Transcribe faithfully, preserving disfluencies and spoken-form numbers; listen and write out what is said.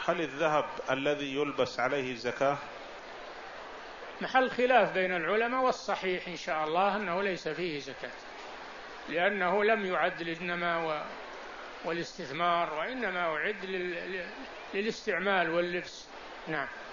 هل الذهب الذي يلبس عليه زكاة؟ محل خلاف بين العلماء، والصحيح إن شاء الله أنه ليس فيه زكاة، لأنه لم يعد للنماء والاستثمار، وإنما أعد للاستعمال واللبس. نعم.